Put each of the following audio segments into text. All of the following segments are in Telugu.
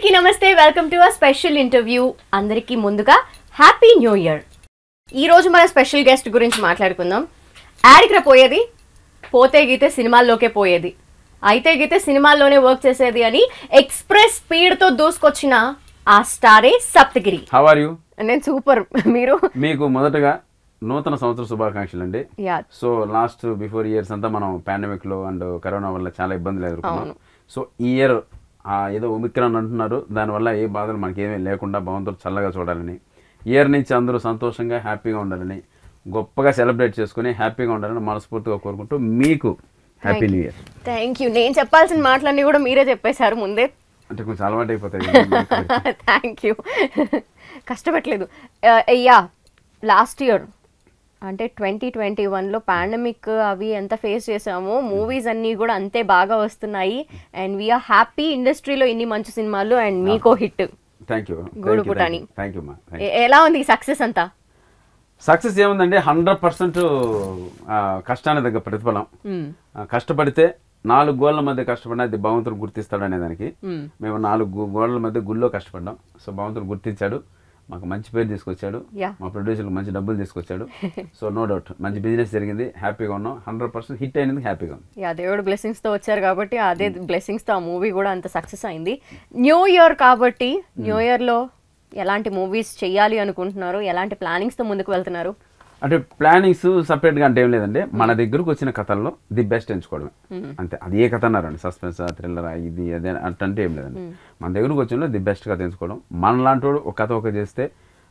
అందరికీ నమస్తే welcome to a special interview అందరికీ ముందుగా హ్యాపీ న్యూ ఇయర్ ఈ రోజు మన స్పెషల్ గెస్ట్ గురించి మాట్లాడుకుందాం యాడికి పోయేది పోతే గీతే సినిమాల్లోకే పోయేది అయితే గీతే సినిమాల్లోనే వర్క్ చేసేది అని ఎక్స్ప్రెస్ స్పీడ్ తో దూసుకొచ్చిన ఆ స్టారే సప్తగిరి హౌ ఆర్ యు నేను సూపర్ మీరు మీకు మొదటగా నూతన సంవత్సర శుభాకాంక్షలు అండి సో లాస్ట్ బిఫోర్ ఇయర్స్ అంతా మనం పాండమిక్ లో అండ్ కరోనా వల్ల చాలా ఇబ్బందులు ఎదుర్కొన్నాం సో ఈ ఇయర్ ఏదో ఒమిక్రాన్ అంటున్నారు దానివల్ల ఏ బాధలు మనకి ఏమీ లేకుండా భగవంతుడు చల్లగా చూడాలని ఇయర్ నుంచి అందరూ సంతోషంగా హ్యాపీగా ఉండాలని గొప్పగా సెలబ్రేట్ చేసుకుని హ్యాపీగా ఉండాలని మనస్ఫూర్తిగా కోరుకుంటూ మీకు happy new year. Thank you. నేను చెప్పాల్సిన మాటలన్నీ కూడా మీరే చెప్పేశారు ముందే, అంటే కొంచెం అలవాటు అయిపోతాయి. Thank you. కష్టపెట్టలేదు. యా లాస్ట్ ఇయర్ అంటే 2021లో పాండమిక్ అవి ఎంత ఫేస్ చేసామో మూవీస్ అన్నీ కూడా అంతే బాగా వస్తున్నాయి అండ్ వీఆర్ హ్యాపీ ఇండస్ట్రీలో ఇన్ని మంచి సినిమాలు అండ్ మీకో హిట్. థ్యాంక్ యూ గూడు పుటాని. Thank you. ఎలా ఉంది ఈ సక్సెస్ అంతా? సక్సెస్ ఏముందండి 100% కష్టానికి తగ్గ ప్రతిఫలం. కష్టపడితే 4 గోళ్ల మధ్య కష్టపడినా అది భగవంతుడు గుర్తిస్తాడు అనే దానికి మేము 4 గోళ్ల మధ్య గుళ్ళో కష్టపడ్డాం. సో భగవంతుడు గుర్తించాడు, మాకు మంచి పేరు తీసుకొచ్చాడు, మా ప్రొడ్యూసర్కి మంచి డబ్బులు తీసుకొచ్చాడు. సో నో డౌట్ మంచి బిజినెస్ జరిగింది, హ్యాపీగా ఉన్నాం. 100% హిట్ అయినందుకు హ్యాపీగా ఉంది. దేవుడు బ్లెస్సింగ్స్ తో వచ్చారు కాబట్టి అదే బ్లెస్సింగ్స్ తో ఆ మూవీ కూడా అంత సక్సెస్ అయింది. న్యూ ఇయర్ కాబట్టి న్యూ ఇయర్ లో ఎలాంటి మూవీస్ చెయ్యాలి అనుకుంటున్నారు, ఎలాంటి ప్లానింగ్స్ తో ముందుకు వెళ్తున్నారు? అంటే ప్లానింగ్స్ సపరేట్గా అంటే ఏం లేదండి, మన దగ్గరకు వచ్చిన కథల్లో ది బెస్ట్ ఎంచుకోవడమే అంతే. అది ఏ కథ అన్నారండి, సస్పెన్స్ థ్రిల్లర్ ఇది అదే అంటే ఏం లేదండి. మన దగ్గరకు వచ్చిన ది బెస్ట్ కథ ఎంచుకోవడం. మనలాంటి వాడు ఒక కథ ఒక చేస్తే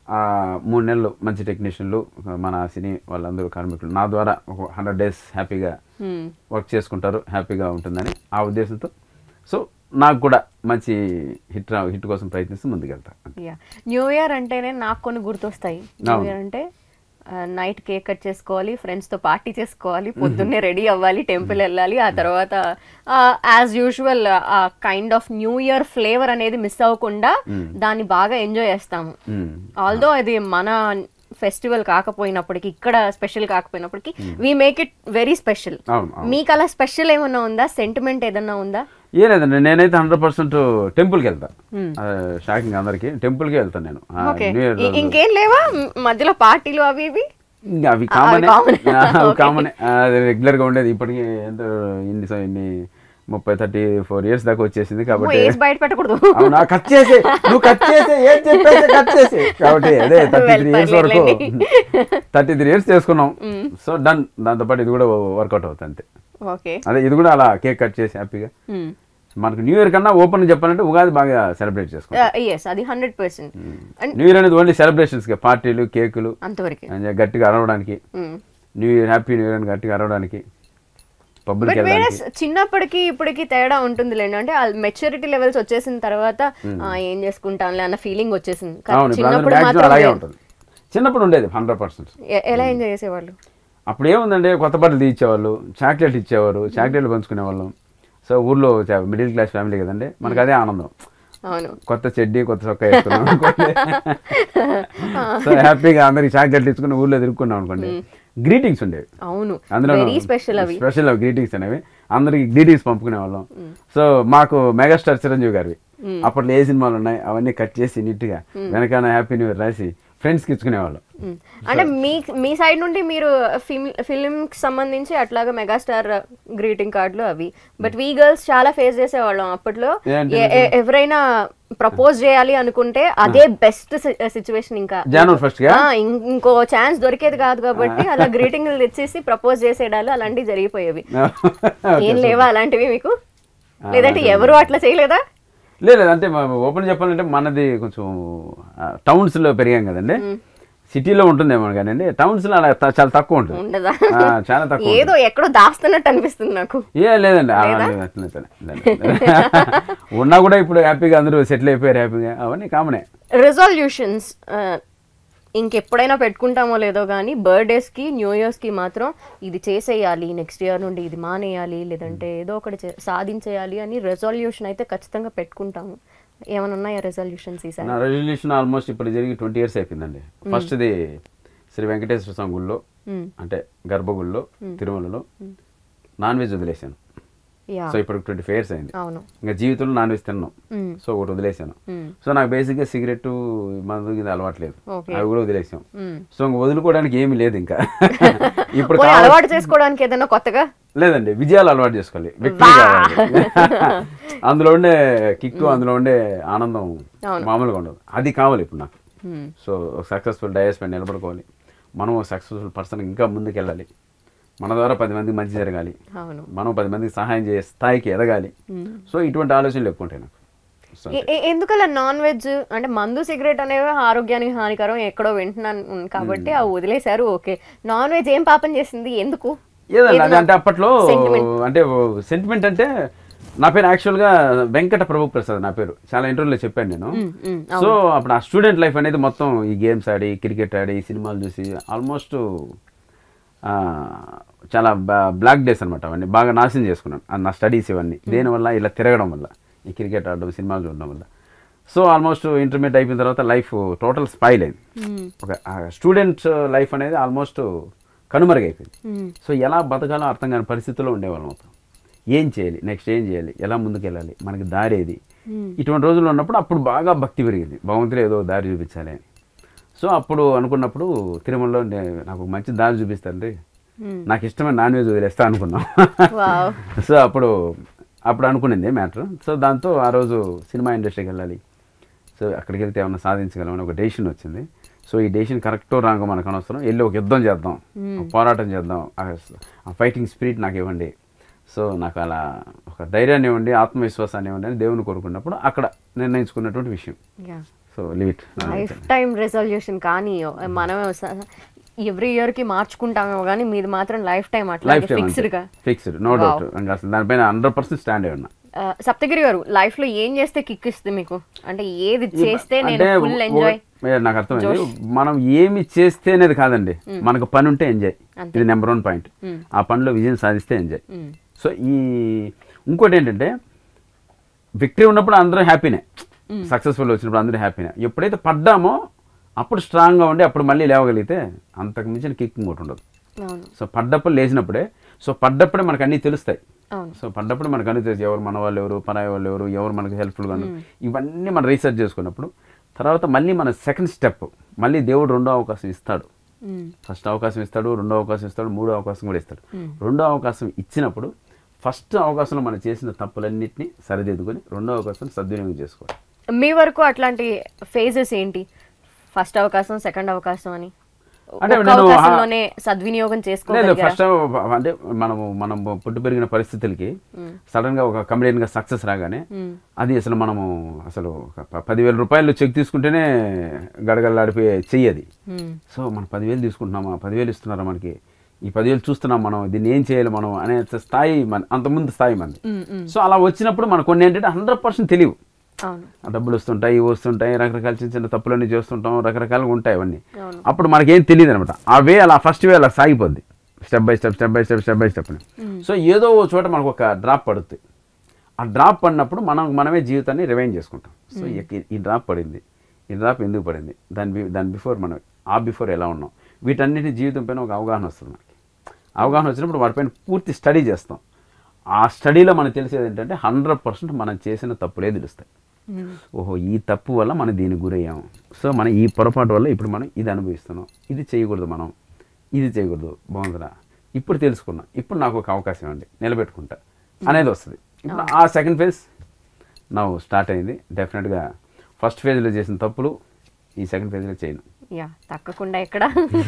3 నెలలు మంచి టెక్నీషియన్లు మన సినీ వాళ్ళందరూ కార్మికులు నా ద్వారా ఒక 100 days హ్యాపీగా వర్క్ చేసుకుంటారు, హ్యాపీగా ఉంటుందని ఆ ఉద్దేశంతో సో నాకు కూడా మంచి హిట్ కోసం ప్రయత్నిస్తూ ముందుకెళ్తాను. న్యూ ఇయర్ అంటేనే నాకు కొన్ని గుర్తొస్తాయి. న్యూ ఇయర్ అంటే నైట్ కేక్ కట్ చేసుకోవాలి, ఫ్రెండ్స్తో పార్టీ చేసుకోవాలి, పొద్దున్నే రెడీ అవ్వాలి, టెంపుల్ వెళ్ళాలి, ఆ తర్వాత యాజ్ యూజువల్ ఆ kind of new year flavour అనేది మిస్ అవ్వకుండా దాన్ని బాగా ఎంజాయ్ చేస్తాము. ఆల్దో అది మన ఫెస్టివల్ కాకపోయినప్పటికీ, ఇక్కడ స్పెషల్ కాకపోయినప్పటికీ we make it very special. మీకు అలా స్పెషల్ ఏమన్నా ఉందా, సెంటిమెంట్ ఏదన్నా ఉందా? ఏ లేదండి, నేనైతే 100% టెంపుల్కి వెళ్తా. షాకింగ్ అందరికి టెంపుల్కి వెళ్తాను నేను. ఇంకేం లేవా మధ్యలో పార్టీలు అవి ఇవి? అవి కామనే, రెగ్యులర్ గా ఉండేది. ఇప్పటికీ ఎంత ఇన్ని 30-34 years దాకా వచ్చేసింది కాబట్టి బయట పెట్టకూడదు. అవునా, కట్ చేసి నువ్వు కట్ చేసి ఏం చెప్పేసి కట్ చేసి కాబట్టి అదే 33 years వరకు 33 years చేసుకున్నాం. So done. దాంతోపాటు ఇది కూడా వర్కౌట్ అవుతుంది అంతే. అదే ఇది కూడా అలా కేక్ కట్ చేసి హ్యాపీగా. మనకు న్యూ ఇయర్ కన్నా ఓపెన్ చెప్పాలంటే ఉగాది బాగా సెలబ్రేట్ చేసుకుంటాం. అది 100%. న్యూ ఇయర్ అనేది ఓన్లీ సెలబ్రేషన్స్, పార్టీలు కేకులు అంతవరకు గట్టిగా అరవడానికి, new year happy new year అని గట్టిగా అరవడానికి. చిన్నప్పటికి ఇప్పటికి తేడా ఉంటుంది లేండి. అంటే మెచ్యూరిటీ లెవెల్స్ వచ్చేసిన తర్వాత ఏం చేసుకుంటాంలే అన్న ఫీలింగ్ వచ్చేసింది. చిన్నప్పుడు ఉండేది 100%. ఎలా ఎంజాయ్ చేసేవాళ్ళు? అప్పుడు ఏముందండి, కొత్త బట్టలు తీయించేవాళ్ళు, చాక్లెట్ ఇచ్చేవారు, చాక్లెట్లు పంచుకునేవాళ్ళం. సో ఊర్లో మిడిల్ క్లాస్ ఫ్యామిలీ కదండి, మనకు అదే ఆనందం. కొత్త చెడ్డీ కొత్త చొక్కా వేసుకున్నాం అనుకోండి, సో హ్యాపీగా అందరికి చాక్లెట్లు ఇచ్చుకుని ఊర్లో తిరుక్కున్నాం అనుకోండి. గ్రీటింగ్స్ ఉండేవి, అందులో స్పెషల్ గ్రీటింగ్స్ అనేవి అందరికి గ్రీటింగ్స్ పంపుకునే వాళ్ళం. సో మాకు మెగాస్టార్ చిరంజీవి గారివి అప్పట్లో ఏ సినిమాలు ఉన్నాయి అవన్నీ కట్ చేసి నీట్ గా వెనకాల హ్యాపీ న్యూ ఇయర్ రాసి ఫ్రెండ్స్కి ఇచ్చుకునేవాళ్ళం. అంటే మీ సైడ్ నుండి మీరు ఫిల్మ్కి సంబంధించి అట్లాగా మెగాస్టార్ గ్రీటింగ్ కార్డులు అవి, బట్ వీ గర్ల్స్ చాలా ఫేస్ చేసేవాళ్ళం అప్పట్లో. ఎవరైనా ప్రపోజ్ చేయాలి అనుకుంటే అదే బెస్ట్ సిచ్యువేషన్, ఇంకా జనవరి 1st ఇంకో ఛాన్స్ దొరికేది కాదు కాబట్టి అలా గ్రీటింగ్లు తెచ్చేసి ప్రపోజ్ చేసేడాలు అలాంటివి జరిగిపోయేవి. ఏం లేవా అలాంటివి మీకు? లేదంటే ఎవరు అట్లా చేయలేదా? లేదు, అంటే ఓపెన్ చెప్పాలంటే మనది కొంచెం టౌన్స్లో పెరిగాం కదండి. సిటీలో ఉంటుందేమో కానీ టౌన్స్ లో అలా చాలా తక్కువ ఉంటుంది, చాలా తక్కువ. ఏదో ఎక్కడో దాస్తున్నట్టు అనిపిస్తుంది నాకు. లేదండి, ఉన్నా కూడా ఇప్పుడు హ్యాపీగా అందరూ సెటిల్ అయిపోయారు హ్యాపీగా, అవన్నీ కామనే. రెజల్యూషన్స్ ఇంకెప్పుడైనా పెట్టుకుంటామో లేదో కానీ బర్త్డేస్కి న్యూ ఇయర్స్కి మాత్రం ఇది చేసేయాలి, నెక్స్ట్ ఇయర్ నుండి ఇది మానేయాలి, లేదంటే ఏదో ఒకటి సాధించేయాలి అని రెజల్యూషన్ అయితే ఖచ్చితంగా పెట్టుకుంటాము. ఏమైనా ఉన్నాయా రెజల్యూషన్స్? నా రెజల్యూషన్ ఆల్మోస్ట్ ఇప్పుడు జరిగి 20 years అయిపోయిందండి. ఫస్ట్ది శ్రీ వెంకటేశ్వర స్వామి గుళ్ళో, అంటే గర్భగుడిలో తిరుమలలో నాన్ వెజ్ వదిలేసాను. సో ఇప్పుడు 25 years అయింది. ఇంకా జీవితంలో నాన్ వెజ్ తిన్నాను. సో ఒకటి వదిలేసాను. సో నాకు బేసిక్గా సిగరెట్ మందు ఇది అలవాట్లేదు, అవి కూడా వదిలేసాం. సో ఇంకా వదులుకోవడానికి ఏమీ లేదు ఇంకా. ఇప్పుడు అలవాటు చేసుకోవడానికి ఏదైనా కొత్తగా లేదండి, విజయాలు అలవాటు చేసుకోవాలి, విక్టరీ కావాలి. అందులో ఉండే కిక్కు, అందులో ఉండే ఆనందం మామూలుగా ఉండదు, అది కావాలి ఇప్పుడు నాకు. సో సక్సెస్ఫుల్ డయాస్ పైన నిలబడుకోవాలి, మనం సక్సెస్ఫుల్ పర్సన్ ఇంకా ముందుకు వెళ్ళాలి, మన ద్వారా 10 మందికి మంచి జరగాలి, మనం 10 మందికి సహాయం చేసే స్థాయికి ఎదగాలి. సో ఇటువంటి ఆలోచనలు ఎక్కువ ఉంటాయి నాకు. ఎందుకలా నాన్ వెజ్ అంటే మందు సిగరెట్ అనేవి ఆరోగ్యానికి హానికరం ఎక్కడో వింటున్నాను కాబట్టి అవి వదిలేశారు. ఓకే, నాన్ వెజ్ ఏం పాపం చేసింది, ఎందుకు? ఏదండి అంటే అప్పట్లో అంటే సెంటిమెంట్ అంటే నా పేరు యాక్చువల్గా వెంకట ప్రభు ప్రసాద్ నా పేరు, చాలా ఇంటర్వ్యూలో చెప్పాను నేను. సో అప్పుడు ఆ స్టూడెంట్ లైఫ్ అనేది మొత్తం ఈ గేమ్స్ ఆడి, క్రికెట్ ఆడి, సినిమాలు చూసి ఆల్మోస్ట్ చాలా బ్లాక్ డేస్ అనమాట. అవన్నీ బాగా నాశనం చేసుకున్నాను నా స్టడీస్ ఇవన్నీ, దేనివల్ల ఇలా తిరగడం వల్ల, ఈ క్రికెట్ ఆడడం, సినిమాలు చూడడం వల్ల. సో ఆల్మోస్ట్ ఇంటర్మీడియట్ అయిపోయిన తర్వాత లైఫ్ టోటల్ స్పాయిల్ అయింది. ఒక స్టూడెంట్ లైఫ్ అనేది ఆల్మోస్ట్ కనుమరుగైపోయింది. సో ఎలా బతకాలో అర్థం కాని పరిస్థితుల్లో ఉండేవాళ్ళం మొత్తం. ఏం చేయాలి, నెక్స్ట్ ఏం చేయాలి, ఎలా ముందుకు వెళ్ళాలి, మనకి దారి ఏది, ఇటువంటి రోజుల్లో ఉన్నప్పుడు అప్పుడు బాగా భక్తి పెరిగింది, భగవంతుడు ఏదో దారి చూపించాలి అని. సో అప్పుడు అనుకున్నప్పుడు తిరుమలలో నాకు మంచి దారి చూపిస్తానండి, నాకు ఇష్టమైన నాన్ వెజ్ వదిలేస్తా అనుకున్నాం. సో అప్పుడు అనుకునింది మ్యాటర్. సో దాంతో ఆ రోజు సినిమా ఇండస్ట్రీకి వెళ్ళాలి, సో అక్కడికి వెళ్తే ఏమన్నా సాధించగలమని ఒక డెసిషన్ వచ్చింది. సో ఈ డెసిషన్ కరెక్టో రాంగో మనకు అనవసరం, వెళ్ళి ఒక యుద్ధం చేద్దాం, పోరాటం చేద్దాం, ఆ ఫైటింగ్ స్పిరిట్ నాకు ఇవ్వండి, సో నాకు అలా ఒక ధైర్యాన్ని ఇవ్వండి, ఆత్మవిశ్వాసాన్ని ఇవ్వండి అని దేవుని కోరుకున్నప్పుడు అక్కడ నిర్ణయించుకున్నటువంటి విషయం. So leave it. Life time resolution కానీ మనం ఎవ్రీ ఇయర్ కి మార్చుకుంటామేమో కానీ మీది మాత్రం లైఫ్ టైం అట్లా ఫిక్స్డ్, నో డౌట్. అసలు దానిపైన 100% స్టాండ్ అయి ఉన్నా. సప్తగిరి గారు, లైఫ్ లో ఏం చేస్తే కిక్ ఇస్తుంది మీకు, అంటే ఏది చేస్తే నేను ఫుల్ ఎంజాయ్? నాకు అర్థమైంది, మనం ఏమి చేస్తే అనేది కాదండి, మనకు పని ఉంటే ఎంజాయ్, ఇది నెంబర్ 1 పాయింట్. ఆ పనిలో విజయం సాధిస్తే ఎంజాయ్. సో ఇంకోటి ఏంటంటే విక్టరీ ఉన్నప్పుడు అందరూ హ్యాపీనే, సక్సెస్ఫుల్ వచ్చినప్పుడు అందరూ హ్యాపీనే. ఎప్పుడైతే పడ్డామో అప్పుడు స్ట్రాంగ్గా ఉండి అప్పుడు మళ్ళీ లేవగలిగితే అంతకు మించిన కిక్ ఇంకోటి ఉండదు. సో పడ్డప్పుడు లేచినప్పుడే, సో పడ్డప్పుడే మనకు అన్నీ తెలుస్తాయి. సో పడ్డప్పుడు మనకు అన్నీ తెలుసు, ఎవరు మన వాళ్ళు ఎవరు, పరాయి వాళ్ళు ఎవరు, ఎవరు మనకు హెల్ప్ఫుల్గా ఉన్నారు, ఇవన్నీ మనం రీసెర్చ్ చేసుకున్నప్పుడు తర్వాత మళ్ళీ మన సెకండ్ స్టెప్, మళ్ళీ దేవుడు 2వ అవకాశం ఇస్తాడు. ఫస్ట్ అవకాశం ఇస్తాడు, 2వ అవకాశం ఇస్తాడు, 3వ అవకాశం కూడా ఇస్తాడు. 2వ అవకాశం ఇచ్చినప్పుడు ఫస్ట్ అవకాశంలో మనం చేసిన తప్పులన్నింటినీ సరిదిద్దుకొని 2వ అవకాశం సద్వినియోగం చేసుకోవాలి. మీ వరకు అట్లాంటి ఫేజెస్ ఏంటి? ఫస్ట్ అవకాశం, సెకండ్ అవకాశం అని అంటే సద్వినియోగం చేసుకోవాలి. ఫస్ట్ అంటే మనం పుట్టి పెరిగిన పరిస్థితులకి సడన్ గా ఒక కమెడియన్ గా సక్సెస్ రాగానే అది అసలు మనము అసలు 10,000 రూపాయలు చెక్ తీసుకుంటేనే గడగడలాడిపోయే చెయ్యది. సో మనం 10,000 తీసుకుంటున్నామా, 10,000 ఇస్తున్నారా మనకి, ఈ 10,000 చూస్తున్నాం మనం, దీన్ని ఏం చేయాలి మనం అనే స్థాయి అంతకుముందు స్థాయి మంది. సో అలా వచ్చినప్పుడు మనకు కొన్ని ఏంటంటే 100% తెలియవు. డబ్బులు వస్తుంటాయి, వస్తుంటాయి, రకరకాల చిన్న చిన్న తప్పులన్నీ చేస్తుంటాం, రకరకాలుగా ఉంటాయి అవన్నీ. అప్పుడు మనకేం తెలియదు అనమాట. ఆ వే అలా ఫస్ట్ వే అలా సాగిపోద్ది, స్టెప్ బై స్టెప్. సో ఏదో ఓ చోట మనకు ఒక డ్రాప్ పడుతుంది. ఆ డ్రాప్ పడినప్పుడు మనమే జీవితాన్ని రివైండ్ చేసుకుంటాం. సో ఈ డ్రాప్ పడింది, ఈ డ్రాప్ ఎందుకు పడింది, దాని బిఫోర్ మనం బిఫోర్ ఎలా ఉన్నాం, వీటన్నిటి జీవితం పైన ఒక అవగాహన వస్తుంది మనకి. అవగాహన వచ్చినప్పుడు వాటిపైన పూర్తి స్టడీ చేస్తాం. ఆ స్టడీలో మనకు తెలిసేది ఏంటంటే 100% మనం చేసిన తప్పులే తెలుస్తాయి. ఓహో, ఈ తప్పు వల్ల మనం దీనికి గురయ్యాము, సో మనం ఈ పొరపాటు వల్ల ఇప్పుడు మనం ఇది అనుభవిస్తున్నాం, ఇది చేయకూడదు, మనం ఇది చేయకూడదు, బాగుందిరా, ఇప్పుడు తెలుసుకున్నా, ఇప్పుడు నాకు ఒక అవకాశం అండి, నిలబెట్టుకుంటా అనేది వస్తుంది. ఇప్పుడు ఆ సెకండ్ ఫేజ్ నా స్టార్ట్ అయింది. డెఫినెట్గా ఫస్ట్ ఫేజ్లో చేసిన తప్పులు ఈ సెకండ్ ఫేజ్లో చేయను, తక్కకుండా ఎక్కడ.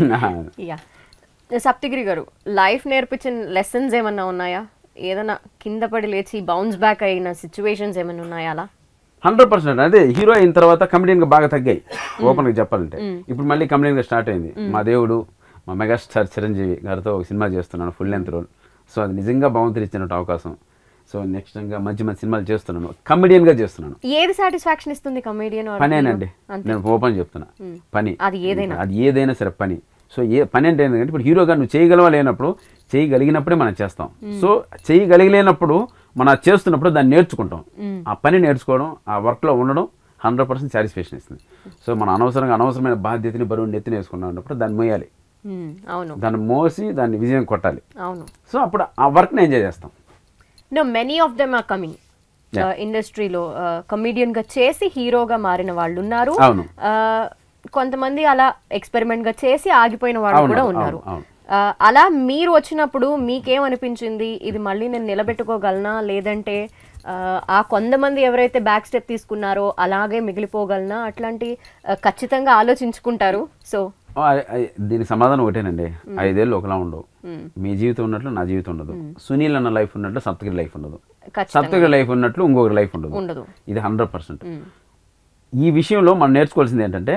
సప్తగిరి గారు, లైఫ్ నేర్పించిన లెసన్స్ ఏమన్నా ఉన్నాయా? ఏదైనా కింద పడి లేచి బౌన్స్ బ్యాక్ అయిన సిచ్యువేషన్స్ ఏమైనా ఉన్నాయా? అలా 100%. అదే హీరో అయిన తర్వాత కమెడియన్గా బాగా తగ్గాయి ఓపెన్గా చెప్పాలంటే. ఇప్పుడు మళ్ళీ కమెడియన్గా స్టార్ట్ అయింది. మా దేవుడు, మా మెగాస్టార్ చిరంజీవి గారితో ఒక సినిమా చేస్తున్నాను, ఫుల్ లెంత్ రోల్. సో అది నిజంగా భగవంతుడు ఇచ్చినట్టు అవకాశం. సో నెక్స్ట్ ఇంకా మంచి మంచి సినిమాలు చేస్తున్నాను, కమెడియన్గా చేస్తున్నాను. ఏది సాటిస్ఫాక్షన్ ఇస్తుంది కమెడియన్? పనేనండి, నేను ఓపెన్ చెప్తున్నా, పని. అది ఏదైనా సరే పని. సో పని అంటే ఏంటంటే ఇప్పుడు హీరోగా నువ్వు చేయగలవా లేనప్పుడు, చేయగలిగినప్పుడే మనం చేస్తాం. సో చేయగలిగలేనప్పుడు మనం చేస్తున్నప్పుడు దాన్ని నేర్చుకుంటాం. ఆ పని నేర్చుకోవడం, ఆ వర్క్లో ఉండడం 100% సాటిస్ఫాక్షన్ ఇస్తుంది. సో మనం అనవసరమైన బాధ్యతని బరువుని ఎత్తి నేర్చుకున్నాం అన్నప్పుడు దాన్ని మోయాలి, దాన్ని మోసి దాన్ని విజయం కొట్టాలి. సో అప్పుడు ఆ వర్క్ని ఎంజాయ్ చేస్తాం. No many of them are coming ఇండస్ట్రీలో కమీడియన్ గా చేసి హీరోగా మారిన వాళ్ళు ఉన్నారు. కొంతమంది అలా ఎక్స్పెరిమెంట్ గా చేసి ఆగిపోయిన వాళ్ళు కూడా ఉన్నారు. అలా మీరు వచ్చినప్పుడు మీకేమనిపించింది, ఇది మళ్ళీ నేను నిలబెట్టుకోగలనా, లేదంటే ఆ కొంతమంది ఎవరైతే బ్యాక్ స్టెప్ తీసుకున్నారో అలాగే మిగిలిపోగలనా, అట్లాంటి ఖచ్చితంగా ఆలోచించుకుంటారు. సో దీనికి సమాధానం ఒకటేనండి, 5 ఏళ్ళు ఒకలా ఉండవు. మీ జీవితం ఉన్నట్లు నా జీవితం ఉండదు, సునీల్ అన్న లైఫ్ ఉన్నట్లు సప్తగిరి లైఫ్ ఉండదు, సప్తగిరి లైఫ్ ఉన్నట్లు ఇంకొకరి లైఫ్ ఉండదు. ఇది 100%. ఈ విషయంలో మనం నేర్చుకోవాల్సింది ఏంటంటే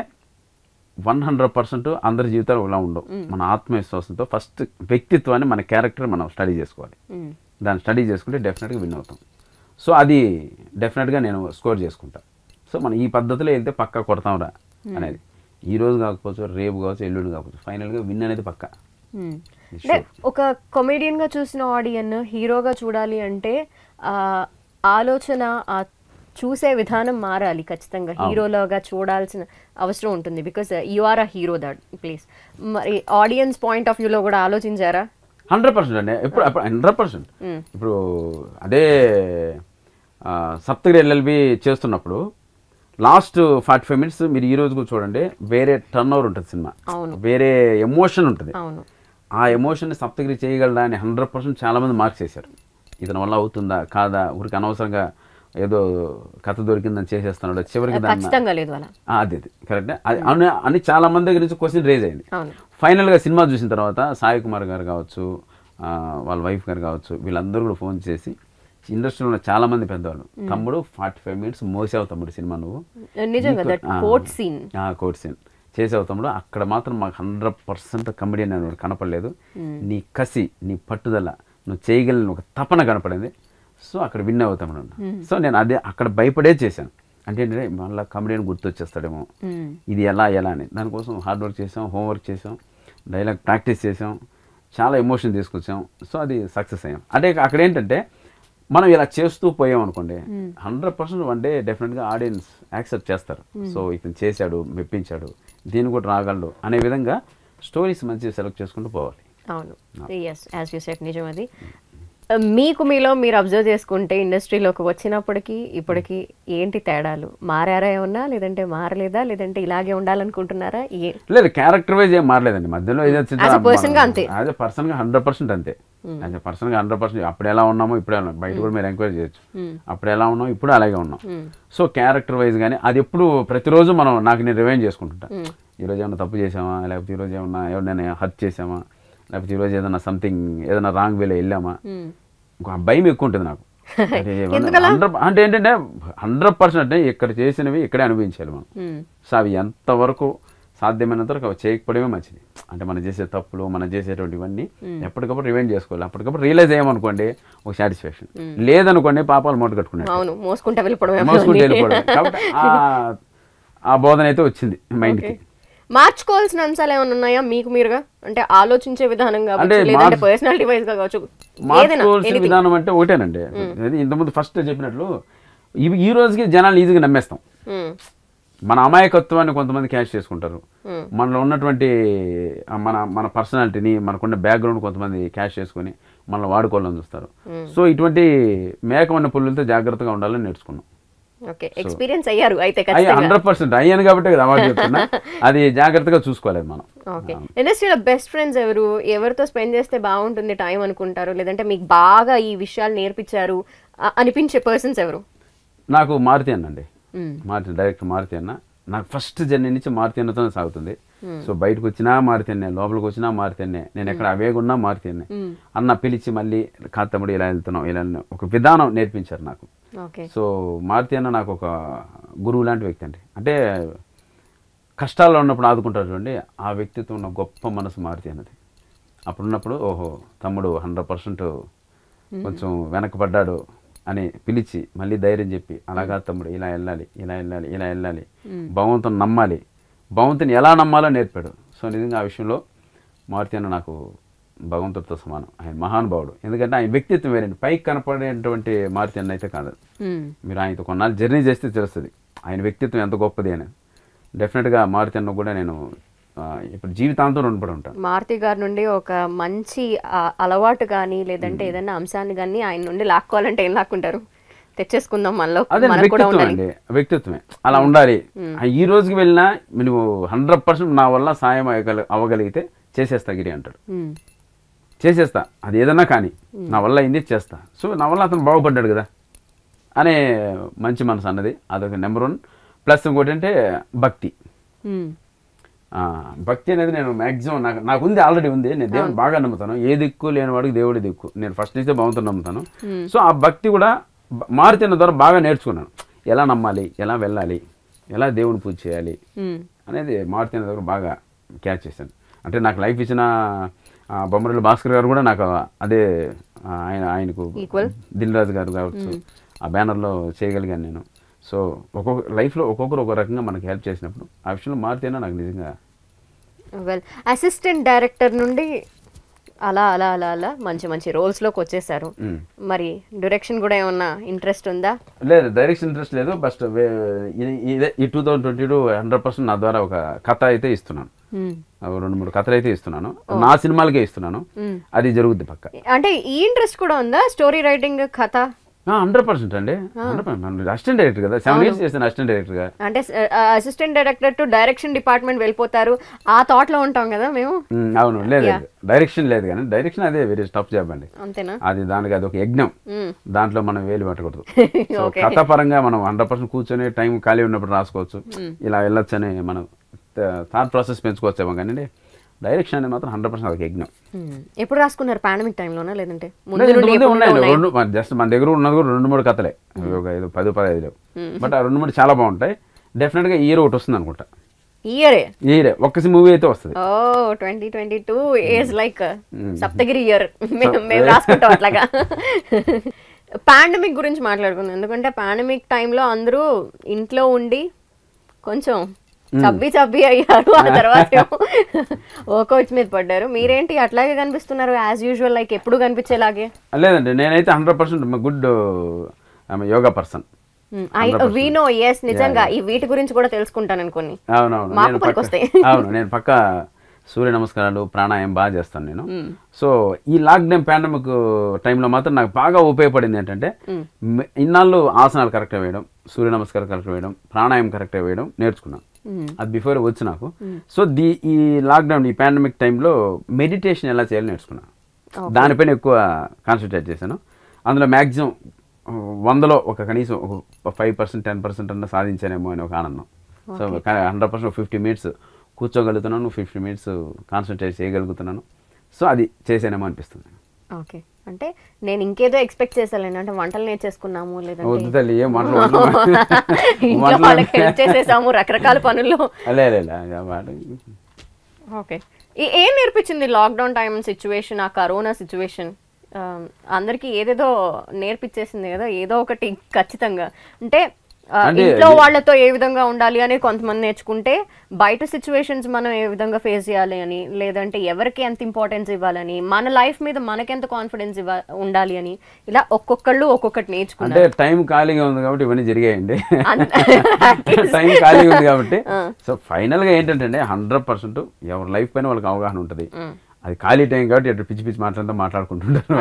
100% అందరి జీవితాలు ఒకలా ఉండవు. మన ఆత్మవిశ్వాసంతో ఫస్ట్ వ్యక్తిత్వాన్ని, మన క్యారెక్టర్ మనం స్టడీ చేసుకోవాలి. దాన్ని స్టడీ చేసుకుంటే డెఫినెట్గా విన్ అవుతాం. సో అది డెఫినెట్గా నేను స్కోర్ చేసుకుంటా. సో మనం ఈ పద్ధతిలో వెళ్తే పక్కా కొడతాంరా అనేది, ఈ రోజు కాకపోవచ్చు, రేపు కావచ్చు, ఎల్లుండి కావచ్చు, ఫైనల్గా విన్ అనేది పక్కా. ఒక కమెడియన్ గా చూసిన ఆడియన్ హీరోగా చూడాలి అంటే ఆలోచన, చూసే విధానం మారాలి. ఖచ్చితంగా హీరోలాగా చూడాల్సిన అవసరం ఉంటుంది. Because you are a hero that please. మరి ఆడియన్స్ పాయింట్ ఆఫ్ వ్యూలో కూడా ఆలోచించారా? 100% అండి. ఎప్పుడు 100%. ఇప్పుడు అదే సప్తగిరి ఎల్ఎల్బి చేస్తున్నప్పుడు లాస్ట్ 45 మినిట్స్ మీరు ఈ రోజు కూడా చూడండి, వేరే టర్న్ ఓవర్ ఉంటుంది సినిమా, వేరే ఎమోషన్ ఉంటుంది. ఆ ఎమోషన్ సప్తగిరి చేయగలడా అని 100% చాలా మంది మార్క్స్ చేశారు. ఇతని వల్ల అవుతుందా కాదా, ఊరికి అనవసరంగా ఏదో కథ దొరికిందని చేసేస్తున్నాడు, చివరికి అది కరెక్ట్ అని చాలా మంది దగ్గర నుంచి క్వశ్చన్ రేజ్ అయింది. ఫైనల్గా సినిమా చూసిన తర్వాత సాయి కుమార్ గారు కావచ్చు, వాళ్ళ వైఫ్ గారు కావచ్చు, వీళ్ళందరూ కూడా ఫోన్ చేసి, ఇండస్ట్రీలో ఉన్న చాలా మంది పెద్దవాళ్ళు, తమ్ముడు 45 మినిట్స్ మోసావు తమ్ముడు సినిమా, నువ్వు కోర్ట్ సీన్ చేసావు తమ్ముడు, అక్కడ మాత్రం మాకు 100% కమెడియన్ అని కనపడలేదు. నీ కసి, నీ పట్టుదల, నువ్వు చేయగలిగిన ఒక తపన కనపడింది. సో అక్కడ విన్ అవుతామని. సో నేను అదే అక్కడ భయపడే చేశాను. అంటే ఏంటంటే మళ్ళీ కమెడియన్ గుర్తొచ్చేస్తాడేమో, ఇది ఎలా అని. దానికోసం హార్డ్ వర్క్ చేసాం, హోంవర్క్ చేసాం, డైలాగ్ ప్రాక్టీస్ చేసాం, చాలా ఎమోషన్ తీసుకొచ్చాం. సో అది సక్సెస్ అయ్యాం. అంటే అక్కడ ఏంటంటే మనం ఇలా చేస్తూ పోయాం అనుకోండి, 100% వన్ డే డెఫినెట్గా ఆడియన్స్ యాక్సెప్ట్ చేస్తారు. సో ఇతను చేశాడు, మెప్పించాడు, దీన్ని కూడా రాగలడు అనే విధంగా స్టోరీస్ మంచిగా సెలెక్ట్ చేసుకుంటూ పోవాలి. అవును, yes, as you said, నిజం అది. మీలో మీరు అబ్జర్వ్ చేసుకుంటే ఇండస్ట్రీలోకి వచ్చినప్పటికీ ఇప్పటికి ఏంటి తేడాలు? మారారా ఏమన్నా, లేదంటే మారలేదా, లేదంటే ఇలాగే ఉండాలనుకుంటున్నారా? లేదు, క్యారెక్టర్ వైజ్ ఏం మారలేదండి. మధ్యలో అంతే, యాజ్ ఎ పర్సన్గా 100% అంతే. యాజ్ ఎ పర్సన్గా 100%. అప్పుడు ఎలా ఉన్నామో ఇప్పుడే ఉన్నాం. బయట కూడా మీరు ఎంక్వైరీ చేయొచ్చు, అప్పుడు ఎలా ఉన్నాం ఇప్పుడు అలాగే ఉన్నాం. సో క్యారెక్టర్ వైజ్ కానీ అది ఎప్పుడు ప్రతిరోజు నాకు నేను రివైండ్ చేసుకుంటుంటా. ఈరోజు ఏమన్నా తప్పు చేసామా, లేకపోతే ఈరోజు ఏమన్నా ఎవరినైనా హర్ట్ చేసామా, లేకపోతే ఈరోజు ఏదైనా సంథింగ్ ఏదైనా రాంగ్ వేలో వెళ్ళామా, ఇంకో భయం ఎక్కువ ఉంటుంది నాకు. అంటే ఏంటంటే 100% అంటే ఇక్కడ చేసినవి ఇక్కడే అనుభవించాలి మనం. సో అవి ఎంతవరకు సాధ్యమైనంత వరకు అవి చేయకపోవడమే మంచిది. అంటే మనం చేసే తప్పులు, మనం చేసేటువంటివన్నీ ఎప్పటికప్పుడు రివైండ్ చేసుకోవాలి. అప్పటికప్పుడు రియలైజ్ అయ్యామనుకోండి ఒక సాటిస్ఫాక్షన్, లేదనుకోండి పాపాలు మూట కట్టుకున్నాడు, మోసుకుంటే వెళ్ళిపోవడం. కాబట్టి ఆ బోధన అయితే వచ్చింది మైండ్కి. మార్చుకోవాల్సిన అంశాలు ఏమైనా ఉన్నాయా మీకు మీరుగా? అంటే ఆలోచించే విధానం కావచ్చు, లేదంటే పర్సనాలిటీ వైజ్ గా కావచ్చు. మార్చుకోవాల్సిన విధానం అంటే ఒకటేనండి. ఇంతకుముందు ఫస్ట్ చెప్పినట్లు ఈ రోజుకి జనాలు ఈజీగా నమ్మేస్తాం. మన అమాయకత్వాన్ని కొంతమంది క్యాష్ చేసుకుంటారు, మనలో ఉన్నటువంటి మన పర్సనాలిటీని, మనకున్న బ్యాక్గ్రౌండ్ కొంతమంది క్యాష్ చేసుకుని మనల్ని వాడుకోవాలని చూస్తారు. సో ఇటువంటి మేకమన్న పుల్లలతో జాగ్రత్తగా ఉండాలని నేర్చుకున్నాం. ఎక్స్పీరియన్స్ అయ్యారు అయితే? 100% అయ్యాను కాబట్టి అవార్డు చెప్తున్నా. అది జాగ్రత్తగా చూసుకోలేదు మనం. ఇండస్ట్రీలో బెస్ట్ ఫ్రెండ్స్ ఎవరు? ఎవరితో స్పెండ్ చేస్తే బాగుంటుంది టైం అనుకుంటారు? లేదంటే మీకు బాగా ఈ విషయాలు నేర్పించారు అనిపించే పర్సన్స్ ఎవరు? నాకు మారుతి అన్నండి, డైరెక్టర్ మారుతి అన్న. నాకు ఫస్ట్ జర్నీ నుంచి మారుతి అన్నతోనే సాగుతుంది. సో బయటకు వచ్చినా మారుతి అన్నే, లోపలికి వచ్చినా మారుతి అన్నే, నేను ఎక్కడ అవేగున్నా మారుతి అన్నే. అన్న పిలిచి మళ్ళీ కాతమ్ముడు ఇలా వెళ్తున్నాం, ఇలా ఒక విధానం నేర్పించారు నాకు. సో మారుతి అన్న నాకు ఒక గురువు లాంటి వ్యక్తి అండి. అంటే కష్టాల్లో ఉన్నప్పుడు ఆదుకుంటారు చూడండి, ఆ వ్యక్తితో ఉన్న గొప్ప మనసు మారుతి అన్నది. అప్పుడున్నప్పుడు ఓహో తమ్ముడు 100% కొంచెం వెనకబడ్డాడు అని పిలిచి మళ్ళీ ధైర్యం చెప్పి, అలాగా తమ్ముడు ఇలా వెళ్ళాలి, ఇలా వెళ్ళాలి, ఇలా వెళ్ళాలి, భగవంతుని నమ్మాలి, భగవంతుని ఎలా నమ్మాలో నేర్పాడు. సో నిజంగా ఆ విషయంలో మారుతి అన్న నాకు భగవంతుడితో సమానం. ఆయన మహానుభావుడు. ఎందుకంటే ఆయన వ్యక్తిత్వం వేరండి. పైకి కనపడేటువంటి మారుతి అన్న అయితే కాదు. మీరు ఆయనతో కొన్నాళ్ళు జర్నీ చేస్తే తెలుస్తుంది ఆయన వ్యక్తిత్వం ఎంత గొప్పది అని. డెఫినెట్గా మారుతి అన్న కూడా నేను ఇప్పుడు జీవితాంతం రుణపడి ఉంటాను. మారుతి గారి నుండి ఒక మంచి అలవాటు కానీ లేదంటే ఏదైనా అంశాన్ని కానీ ఆయన నుండి లాక్కోవాలంటే ఏం లాక్కుంటారు? తెచ్చేసుకుందాం మనలో, అదే మనకు కూడా వ్యక్తిత్వం ఉండాలి. అండి, వ్యక్తిత్వమే అలా ఉండాలి. ఈ రోజుకి వెళ్ళినా నువ్వు 100% నా వల్ల సాయం అవ్వగలిగితే చేసేస్తా గిరి అంటాడు. చేసేస్తా, అది ఏదన్నా కానీ నా వల్ల అయింది చేస్తా. సో నా వల్ల అతను బాగుపడ్డాడు కదా అనే మంచి మనసు అన్నది అదొక నెంబర్ 1. ప్లస్ ఇంకోటి అంటే భక్తి. భక్తి అనేది నేను మ్యాక్సిమం నాకు ఉంది, ఆల్రెడీ ఉంది. నేను దేవుని బాగా నమ్ముతాను. ఏ దిక్కు లేని వాడికి దేవుడి దిక్కు. నేను ఫస్ట్ నుంచే భగవంతుని నమ్ముతాను. సో ఆ భక్తి కూడా మారుతున్న ద్వారా బాగా నేర్చుకున్నాను. ఎలా నమ్మాలి, ఎలా వెళ్ళాలి, ఎలా దేవుని పూజ చేయాలి అనేది మారుతున్న దగ్గర బాగా క్యాచ్ చేశాను. అంటే నాకు లైఫ్ ఇచ్చిన బొమ్మరల్లి భాస్కర్ గారు కూడా నాకు అదే, ఆయనకు దిల్ రాజు గారు కావచ్చు, ఆ బ్యానర్లో చేయగలిగాను నేను. సో ఒక్కొక్క లైఫ్లో ఒక్కొక్కరు ఒక రకంగా మనకి హెల్ప్ చేసినప్పుడు ఆ విషయంలో మారుతేనే నాకు నిజంగా. వెల్, అసిస్టెంట్ డైరెక్టర్ నుండి అలా అలా అలా అలా మంచి మంచి రోల్స్లోకి వచ్చేసారు. మరి డైరెక్షన్ కూడా ఏమన్నా ఇంట్రెస్ట్ ఉందా? లేదు, డైరెక్షన్ ఇంట్రెస్ట్ లేదు. బస్ట్ ఈ 2022 100% నా ద్వారా ఒక కథ అయితే ఇస్తున్నాను. 2-3 కథలు అయితే ఇస్తున్నాను. నా సినిమాలకే ఇస్తున్నాను. అది జరుగుద్ది పక్క. అంటే ఈ ఇంట్రెస్ట్ కూడా ఉందా, స్టోరీ రైటింగ్, కథ? 100% అండి. అసిస్టెంట్ డైరెక్టర్ కదా, 7 years చేస్తాను అసిస్టెంట్ డైరెక్టర్ గా. అంటే assistant director to direction department వెళ్ళిపోతారు, ఆ థాట్ లో ఉంటాం కదా మేము. అవును, లేదు డైరెక్షన్ లేదు కానీ డైరెక్షన్ అదే వెరీ టఫ్ జాబ్ అండి. అంతేనా? అది దానికి అది ఒక యజ్ఞం. దాంట్లో మనం వేలు పెట్టకూడదు. సో కథ పరంగా మనం 100% కూర్చొని టైం ఖాళీ ఉన్నప్పుడు రాసుకోవచ్చు, ఇలా వెళ్ళొచ్చు అని మనం థాట్ ప్రాసెస్ పెంచుకోవచ్చేమో కానీ డైరెక్షన్ అనేది మాత్రం 100% అది యజ్ఞం. ఎప్పుడు రాసుకున్నారు? పాండమిక్ టైంలోనా లేదంటే జస్ట్ మన దగ్గర ఉన్నది కూడా 2-3 కథలే, ఒక 10-15 లేవు. బట్ ఆ 2-3 చాలా బాగుంటాయి. డెఫినెట్ గా ఇయర్ ఒకటి వస్తుంది అనుకుంటా. ఇయరే ఒక్క మూవీ అయితే వస్తుంది. 2022 ఈజ్ లైక్ సప్తగిరి ఇయర్, మేము రాసుకుంటాం అట్లాగా. పాండమిక్ గురించి మాట్లాడుకుందాం. ఎందుకంటే పాండమిక్ టైంలో అందరూ ఇంట్లో ఉండి కొంచెం చబ్బి అయ్యారు, ఆ తర్వాత వర్కౌట్స్ మీద పడ్డారు. మీరేంటి అట్లాగే కనిపిస్తున్నారు యాజ్ యూజువల్, లైక్ ఎప్పుడు కనిపించేలాగే? లేదండి, నేనైతే 100% good yoga person. We know yes, నిజంగా ఈ వీటి గురించి కూడా తెలుసుకుంటాను అనుకోని. అవును, నేను పక్కా సూర్య నమస్కారాలు, ప్రాణాయామం బాగా చేస్తాను నేను. సో ఈ లాక్డౌన్ పాండమిక్ టైంలో మాత్రం నాకు బాగా ఉపయోగపడింది ఏంటంటే, ఇన్నాళ్ళు ఆసనాలు కరెక్ట్గా వేయడం, సూర్య నమస్కారం కరెక్ట్గా వేయడం, ప్రాణాయామం కరెక్ట్గా వేయడం నేర్చుకున్నాను. అది బిఫోర్ వచ్చి నాకు. సో ఈ లాక్డౌన్, ఈ పాండమిక్ టైంలో మెడిటేషన్ ఎలా చేయాలో నేర్చుకున్నాను. దానిపైన ఎక్కువ కాన్సన్ట్రేట్ చేశాను. అందులో మ్యాక్సిమం 100లో ఒక కనీసం ఒక 5%, 10% అన్న సాధించానేమో అని ఒక ఆనందం. సో 100% 50 minutes కూర్చోగలుగుతున్నాను, 50 minutes కాన్సన్ట్రేట్ చేయగలుగుతున్నాను. సో అది చేసానేమో అనిపిస్తుంది. ఓకే, అంటే నేను ఇంకేదో ఎక్స్పెక్ట్ చేశాను, అంటే వంటలు నేర్చేసుకున్నాము లేదంటే చేసేసాము రకరకాల పనుల్లో. ఓకే, ఏం నేర్పించింది లాక్డౌన్ టైం సిచ్యువేషన్, ఆ కరోనా సిచ్యువేషన్? అందరికి ఏదేదో నేర్పించేసింది కదా, ఏదో ఒకటి ఖచ్చితంగా. అంటే ఇంట్లో వాళ్ళతో ఏ విధంగా ఉండాలి అని కొంతమంది నేర్చుకుంటే, బయట సిచ్యువేషన్స్ మనం ఏ విధంగా ఫేస్ చేయాలి అని, లేదంటే ఎవరికి ఎంత ఇంపార్టెన్స్ ఇవ్వాలని, మన లైఫ్ మీద మనకెంత కాన్ఫిడెన్స్ ఉండాలి అని, ఇలా ఒక్కొక్కళ్ళు ఒక్కొక్కటి నేర్చుకున్నారు. అంటే టైం ఖాళీగా ఉంది కాబట్టి ఇవన్నీ జరిగాయండి. టైం ఖాళీగా ఉంది కాబట్టి. సో ఫైనల్ గా ఏంటంటే 100% ఎవరి లైఫ్ పైన వాళ్ళకి అవగాహన ఉంటుంది. అది ఖాళీ టైం కాబట్టి ఎటు పిచ్చి పిచ్చి మాట్లాడుకుంటుంటారు.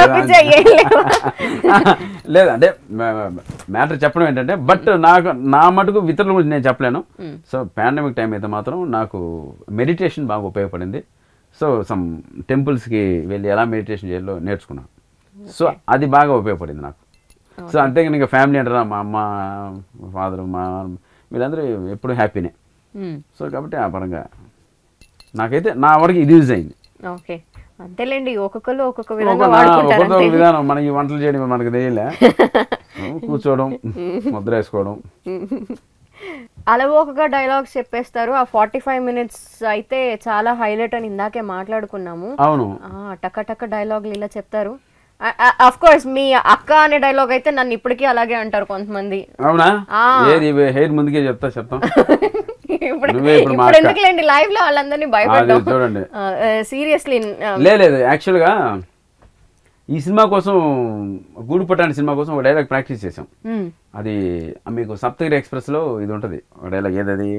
లేదు అంటే మ్యాటర్ చెప్పడం ఏంటంటే, బట్ నా మటుకు ఇతరుల గురించి నేను చెప్పలేను. సో పాండమిక్ టైం అయితే మాత్రం నాకు మెడిటేషన్ బాగా ఉపయోగపడింది. సో సమ్ టెంపుల్స్కి వెళ్ళి ఎలా మెడిటేషన్ చేయాలో నేర్చుకున్నాను. సో అది బాగా ఉపయోగపడింది నాకు. సో అంతేగాని ఇంకా ఫ్యామిలీ అంటారా, మా అమ్మ, ఫాదర్, వీళ్ళందరూ ఎప్పుడు హ్యాపీనే. సో కాబట్టి ఆ పరంగా నాకైతే నా వరకు ఇది యూజ్ అయింది. ఓకే, అంతేలేండి, ఒక్కొక్కరు ఒక్కొక్క విధానం. మనకి వంటలు చేయడం మనకు తెలియలే, కూర్చోవడం, ముద్ర వేసుకోవడం, అలవోకగా డైలాగ్స్ చెప్పేస్తారు. ఆ 45 minutes అయితే చాలా హైలైట్ అని ఇందాకే మాట్లాడుకున్నాము. అవును, టక డైలాగులు ఇలా చెప్తారు. అఫ్ కోర్స్ మీ అక్క అనే డైలాగ్ అయితే నన్ను ఇప్పటికీ అలాగే అంటారు కొంతమంది. అవునా? ఏది హెయిర్ ముందుకే చెప్తాం. ఎందుకులేండి లైవ్ లో వాళ్ళందరినీ భయపడ్డాం. చూడండి సీరియస్లీ లేదు, యాక్చువల్ గా ఈ సినిమా కోసం, గూడుపట్టాని సినిమా కోసం ఒక డైలాగ్ ప్రాక్టీస్ చేసాం. అది మీకు సప్తగిరి ఎక్స్ప్రెస్ లో ఇది ఉంటది ఒక డైలాగ్, ఏదది,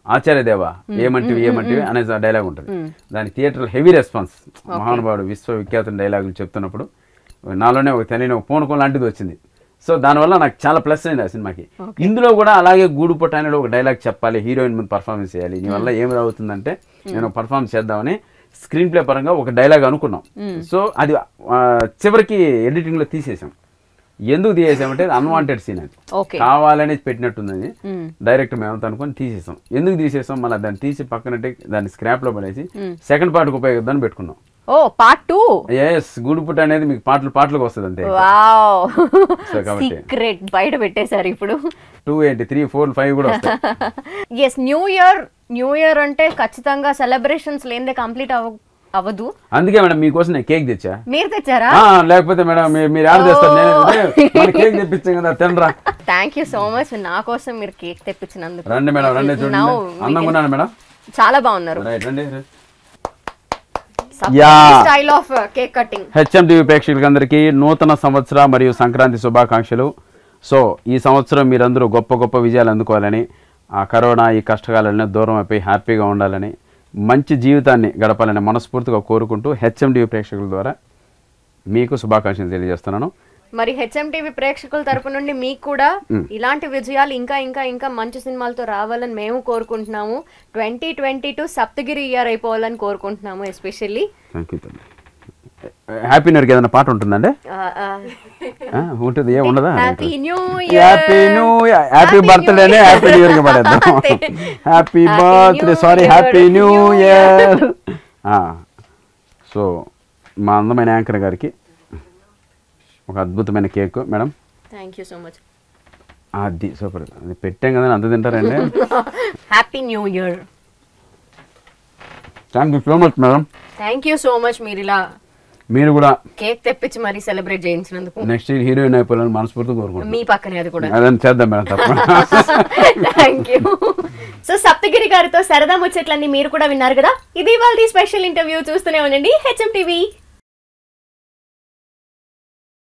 ఆచార్యదేవా ఏమంటివి అనే డైలాగ్ ఉంటుంది. దాని థియేటర్లో హెవీ రెస్పాన్స్. మహానుభావుడు విశ్వవిఖ్యాత డైలాగులు చెప్తున్నప్పుడు నాలోనే ఒక తెలియని ఒక పూనకం లాంటిది వచ్చింది. సో దానివల్ల నాకు చాలా ప్లస్ అయింది ఆ సినిమాకి. ఇందులో కూడా అలాగే గూడుపుట్ట అనేది ఒక డైలాగ్ చెప్పాలి, హీరోయిన్ ముందు పర్ఫార్మెన్స్ చేయాలి. నీ వల్ల ఏం రావుతుందంటే నేను పర్ఫార్మెన్స్ చేద్దామని స్క్రీన్ ప్లే పరంగా ఒక డైలాగ్ అనుకున్నాం. సో అది చివరికి ఎడిటింగ్లో తీసేసాం. ఎందుకు తీసేసామంటే అన్వాంటెడ్ సీన్ అది, కావాలని పెట్టినట్టుందని డైరెక్టర్ మేమంతా అనుకుని తీసేసాం. ఎందుకు తీసేసాం, మళ్ళీ దాన్ని తీసి పక్కనట్టే దాన్ని స్క్రాప్ లో పడేసి సెకండ్ పార్ట్కి ఉపయోగిద్దామని పెట్టుకున్నాం. ఓ పార్ట్ 2. ఎస్, గూడుపుట్ట అనేది మీకు పాటలకు వస్తుంది అంతే. సీక్రెట్ బయట పెట్టేశారు ఇప్పుడు. 2 ఏంటి 3 4 5 కూడా వస్తాయి. ఎస్, న్యూ ఇయర్ అంటే ఖచ్చితంగా సెలబ్రేషన్స్ లేనిదే కంప్లీట్ అవ్వదు. అందుకే మేడం మీకోసం నేను కేక్ తెచ్చా. మీరు తెచ్చారా? లేకపోతే మేడం మీరు యాడ్ చేస్తారు, నేను కేక్ తెప్పించాను కదా, తినరా. థ్యాంక్ యూ సో మచ్ నా కోసం మీరు కేక్ తెప్పించినందుకు. రండి మేడం, రండి, చూడండి అందంగా ఉన్నాను మేడం. చాలా బాగున్నారు. రండి. Style of cake cutting. HMTV ప్రేక్షకులందరికీ నూతన సంవత్సర మరియు సంక్రాంతి శుభాకాంక్షలు. సో ఈ సంవత్సరం మీరందరూ గొప్ప గొప్ప విజయాలు అందుకోవాలని, ఆ కరోనా ఈ కష్టకాలను దూరం అయిపోయి హ్యాపీగా ఉండాలని, మంచి జీవితాన్ని గడపాలని మనస్ఫూర్తిగా కోరుకుంటూ హెచ్ఎంటీవీ ప్రేక్షకుల ద్వారా మీకు శుభాకాంక్షలు తెలియజేస్తున్నాను. మరి హెచ్ఎంటీవీ ప్రేక్షకుల తరపు నుండి మీకు కూడా ఇలాంటి విజయాలు ఇంకా ఇంకా ఇంకా మంచి సినిమాలతో రావాలని మేము కోరుకుంటున్నాము. 2022 సప్తగిరి ఇయర్ అయిపోవాలని కోరుకుంటున్నాము. ఎస్పెషల్లీ హ్యాపీ న్యూ ఇయర్ ఏదైనా పాట ఉంటుందండి? ఉంటుంది, ఏ ఉండదా? హ్యాపీ న్యూ హ్యాపీ బర్త్డేనే హ్యాపీ న్యూ ఇయర్ పడేద్దాం. Happy birthday, sorry happy new year. So మా అందమైన యాంకర్ గారికి ఒక అద్భుతమైన cake madam. Thank you so much. అది సూపర్, అది పెట్టాం కదా, అంత తింటారండి. Happy new year. Thank you so much madam. Thank you so much. మీరు కూడా కేక్ తెప్పించి మరి సెలబ్రేట్ చేయించినందుకు. నెక్స్ట్ ఇయర్ హీరోయిన్ అయిపోవాలని మనస్ఫూర్తిగా కోరుకుంటున్నాను. మీ పక్కనే అది కూడా అదని చేద్దాం మేడం, తప్పకుండా. Thank you. సో సప్తగిరి గారితో సరదా ముచ్చట్లన్నీ మీరు కూడా విన్నారు కదా. ఇది వాళ్ళ స్పెషల్ ఇంటర్వ్యూ. చూస్తూనే ఉండండి హెచ్ఎం టీవీ.